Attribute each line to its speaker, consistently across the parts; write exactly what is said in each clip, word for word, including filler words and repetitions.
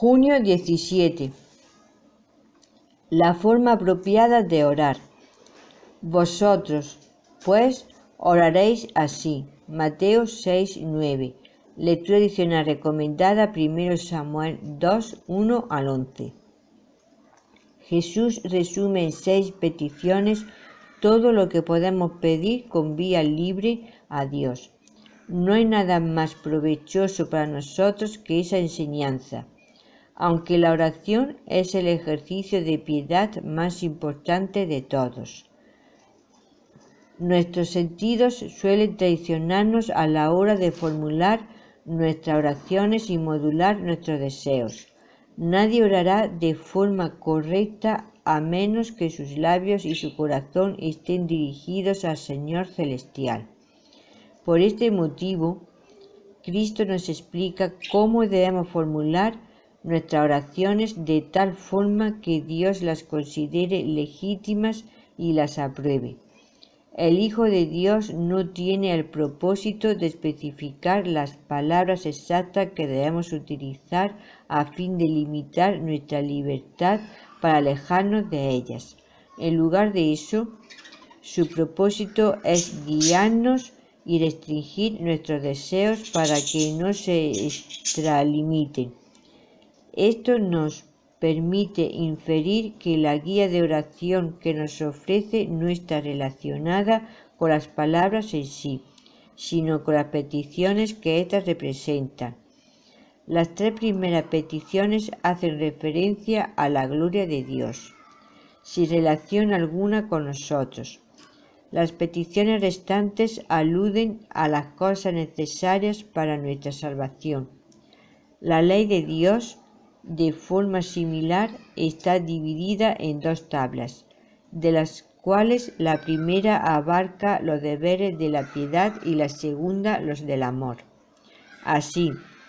Speaker 1: Junio diecisiete. La forma apropiada de orar. Vosotros, pues, oraréis así. Mateo seis, nueve. Lectura adicional recomendada primero Samuel dos, uno al once. Jesús resume en seis peticiones todo lo que podemos pedir con vía libre a Dios. No hay nada más provechoso para nosotros que esa enseñanza. Aunque la oración es el ejercicio de piedad más importante de todos. Nuestros sentidos suelen traicionarnos a la hora de formular nuestras oraciones y modular nuestros deseos. Nadie orará de forma correcta a menos que sus labios y su corazón estén dirigidos al Señor Celestial. Por este motivo, Cristo nos explica cómo debemos formular nuestras oraciones de tal forma que Dios las considere legítimas y las apruebe. El Hijo de Dios no tiene el propósito de especificar las palabras exactas que debemos utilizar a fin de limitar nuestra libertad para alejarnos de ellas. En lugar de eso, su propósito es guiarnos y restringir nuestros deseos para que no se extralimiten. Esto nos permite inferir que la guía de oración que nos ofrece no está relacionada con las palabras en sí, sino con las peticiones que éstas representan. Las tres primeras peticiones hacen referencia a la gloria de Dios, sin relación alguna con nosotros. Las peticiones restantes aluden a las cosas necesarias para nuestra salvación. La ley de Dios, de forma similar, está dividida en dos tablas, de las cuales la primera abarca los deberes de la piedad y la segunda los del amor. Así,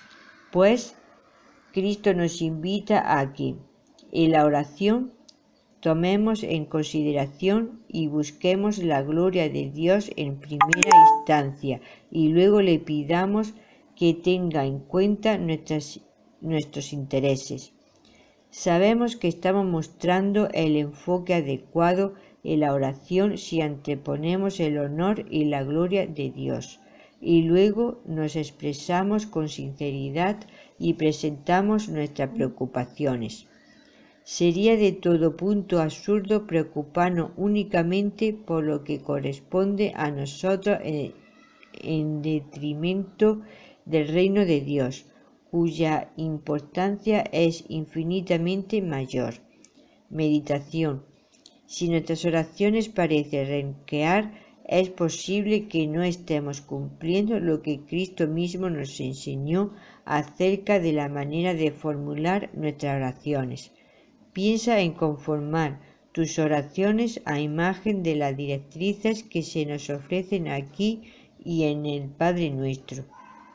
Speaker 1: pues, Cristo nos invita a que, en la oración, tomemos en consideración y busquemos la gloria de Dios en primera instancia y luego le pidamos que tenga en cuenta nuestras nuestros intereses. Sabemos que estamos mostrando el enfoque adecuado en la oración si anteponemos el honor y la gloria de Dios, y luego nos expresamos con sinceridad y presentamos nuestras preocupaciones. Sería de todo punto absurdo preocuparnos únicamente por lo que corresponde a nosotros en, en detrimento del reino de Dios, cuya importancia es infinitamente mayor. Meditación. Si nuestras oraciones parecen renquear, es posible que no estemos cumpliendo lo que Cristo mismo nos enseñó acerca de la manera de formular nuestras oraciones. Piensa en conformar tus oraciones a imagen de las directrices que se nos ofrecen aquí y en el Padre Nuestro.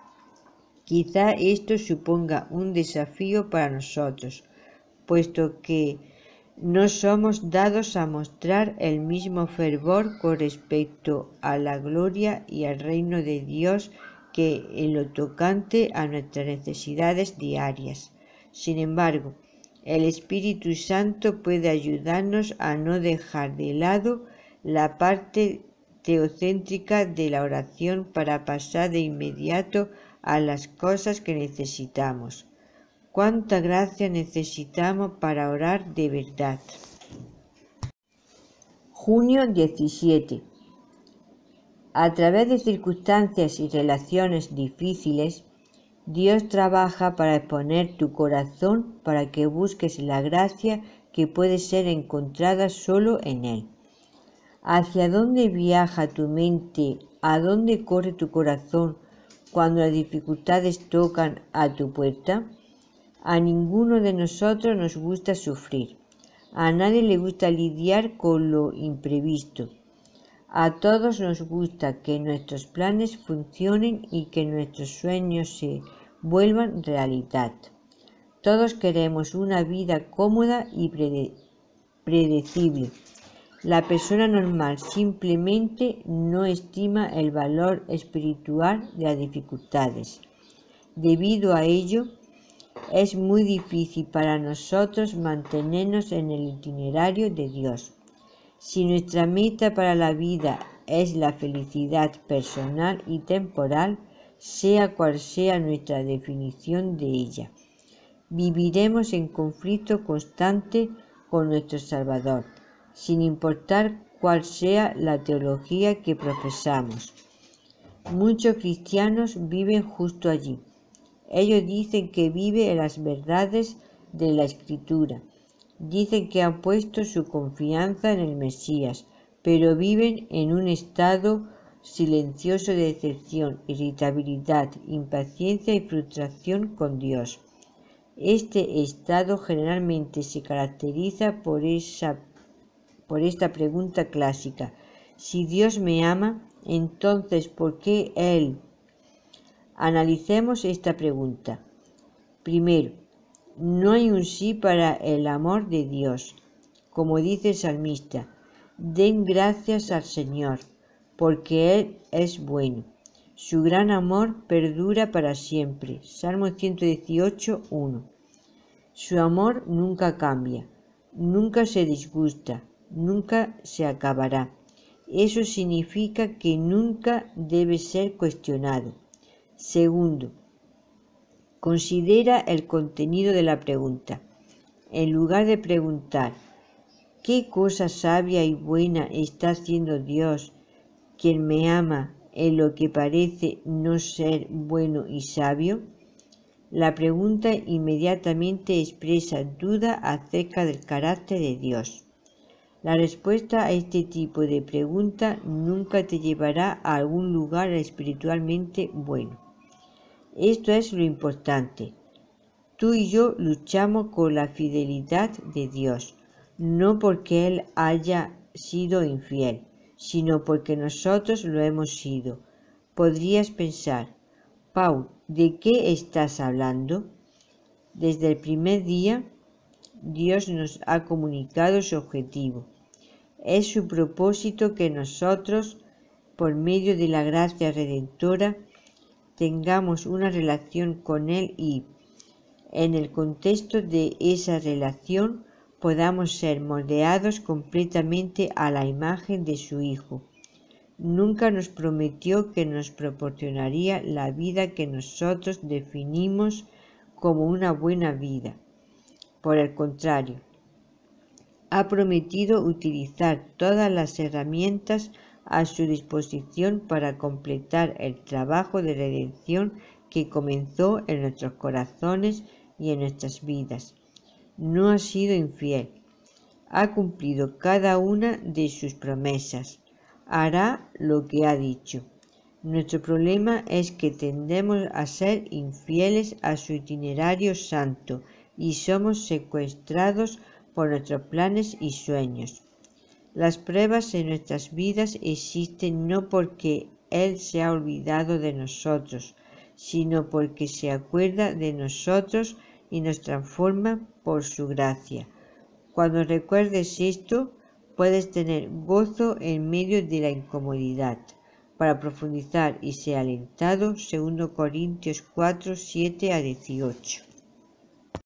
Speaker 1: Quizá esto suponga un desafío para nosotros, puesto que no somos dados a mostrar el mismo fervor con respecto a la gloria y al reino de Dios que en lo tocante a nuestras necesidades diarias. Sin embargo, el Espíritu Santo puede ayudarnos a no dejar de lado la parte teocéntrica de la oración para pasar de inmediato a las cosas que necesitamos. ¿Cuánta gracia necesitamos para orar de verdad? Junio diecisiete. A través de circunstancias y relaciones difíciles, Dios trabaja para exponer tu corazón para que busques la gracia que puede ser encontrada solo en Él. ¿Hacia dónde viaja tu mente? ¿A dónde corre tu corazón cuando las dificultades tocan a tu puerta? A ninguno de nosotros nos gusta sufrir. A nadie le gusta lidiar con lo imprevisto. A todos nos gusta que nuestros planes funcionen y que nuestros sueños se vuelvan realidad. Todos queremos una vida cómoda y prede- predecible. La persona normal simplemente no estima el valor espiritual de las dificultades. Debido a ello, Es muy difícil para nosotros mantenernos en el itinerario de Dios. Si nuestra meta para la vida es la felicidad personal y temporal, sea cual sea nuestra definición de ella, viviremos en conflicto constante con nuestro Salvador, sin importar cuál sea la teología que profesamos. Muchos cristianos viven justo allí. Ellos dicen que viven en las verdades de la Escritura. Dicen que han puesto su confianza en el Mesías, pero viven en un estado silencioso de decepción, irritabilidad, impaciencia y frustración con Dios. Este estado generalmente se caracteriza por, esa, por esta pregunta clásica: si Dios me ama, entonces ¿por qué Él? Analicemos esta pregunta. Primero, no hay un sí para el amor de Dios. Como dice el salmista, den gracias al Señor, porque Él es bueno. Su gran amor perdura para siempre. Salmo ciento dieciocho, uno. Su amor nunca cambia, nunca se disgusta, nunca se acabará. Eso significa que nunca debe ser cuestionado. Segundo, considera el contenido de la pregunta. En lugar de preguntar, ¿qué cosa sabia y buena está haciendo Dios, quien me ama, en lo que parece no ser bueno y sabio? La pregunta inmediatamente expresa duda acerca del carácter de Dios. La respuesta a este tipo de pregunta nunca te llevará a algún lugar espiritualmente bueno. Esto es lo importante. Tú y yo luchamos con la fidelidad de Dios, no porque Él haya sido infiel, sino porque nosotros lo hemos sido. Podrías pensar, Paul, ¿de qué estás hablando? Desde el primer día, Dios nos ha comunicado su objetivo. Es su propósito que nosotros, por medio de la gracia redentora, tengamos una relación con Él y, en el contexto de esa relación, podamos ser moldeados completamente a la imagen de su Hijo. Nunca nos prometió que nos proporcionaría la vida que nosotros definimos como una buena vida. Por el contrario, ha prometido utilizar todas las herramientas a su disposición para completar el trabajo de redención que comenzó en nuestros corazones y en nuestras vidas. No ha sido infiel. Ha cumplido cada una de sus promesas. Hará lo que ha dicho. Nuestro problema es que tendemos a ser infieles a su itinerario santo y somos secuestrados por nuestros planes y sueños. Las pruebas en nuestras vidas existen no porque Él se ha olvidado de nosotros, sino porque se acuerda de nosotros y nos transforma por su gracia. Cuando recuerdes esto, puedes tener gozo en medio de la incomodidad. Para profundizar y ser alentado, segundo Corintios cuatro, siete a dieciocho.